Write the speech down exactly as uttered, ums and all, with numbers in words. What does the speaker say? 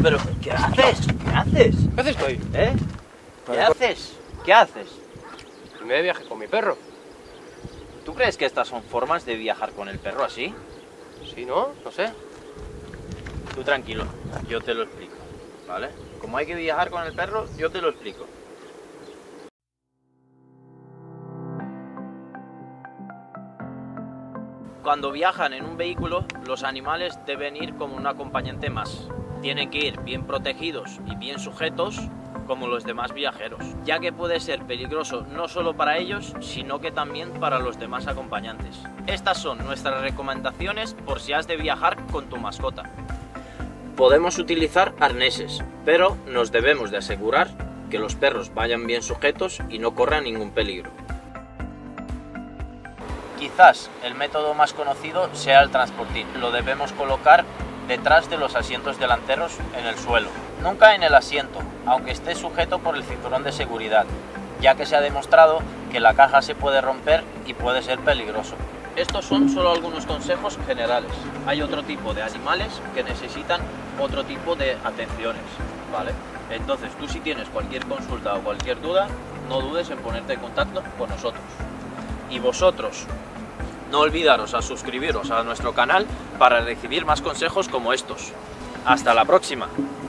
Pero, ¿qué haces? ¿Qué haces? ¿Qué haces tú ahí? ¿Eh? ¿Qué haces? ¿Qué haces? Me de viaje con mi perro. ¿Tú crees que estas son formas de viajar con el perro así? Sí, ¿no? No sé. Tú tranquilo, yo te lo explico, ¿vale? Como hay que viajar con el perro, yo te lo explico. Cuando viajan en un vehículo, los animales deben ir como un acompañante más. Tienen que ir bien protegidos y bien sujetos como los demás viajeros, ya que puede ser peligroso no solo para ellos, sino que también para los demás acompañantes. Estas son nuestras recomendaciones por si has de viajar con tu mascota. Podemos utilizar arneses, pero nos debemos de asegurar que los perros vayan bien sujetos y no corran ningún peligro. Quizás el método más conocido sea el transportín. Lo debemos colocar detrás de los asientos delanteros en el suelo. Nunca en el asiento, aunque esté sujeto por el cinturón de seguridad, ya que se ha demostrado que la caja se puede romper y puede ser peligroso. Estos son solo algunos consejos generales. Hay otro tipo de animales que necesitan otro tipo de atenciones, ¿vale? Entonces tú, si tienes cualquier consulta o cualquier duda, no dudes en ponerte en contacto con nosotros. Y vosotros, no olvidaros a suscribiros a nuestro canal para recibir más consejos como estos. ¡Hasta la próxima!